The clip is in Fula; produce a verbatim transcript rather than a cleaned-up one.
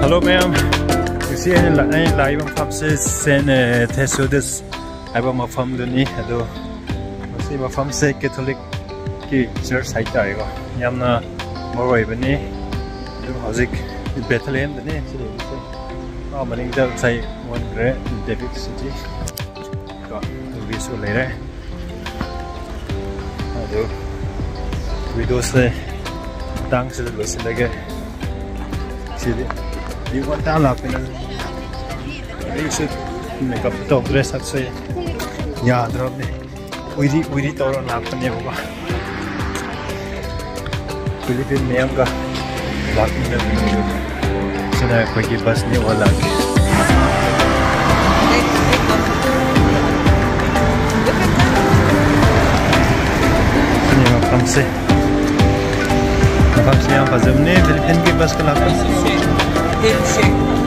Hello, ma'am. You see any live from Saint Theodosius? I am from the Nido. You see, I'm from Saint Catholic Church. I go. I'm not more even. You music in Bethlehem. The name. Oh, my name is say one great David City. Got to be so later. I do. We do say thanks to the listen again. See, you want to laugh in you should make up the dress up so yeah, drop me. We did we did all on laugh on you. Philippine Mianga laughing at me. So now I give us new one luck. Come see. Come see, I'm Philippine give us the luck.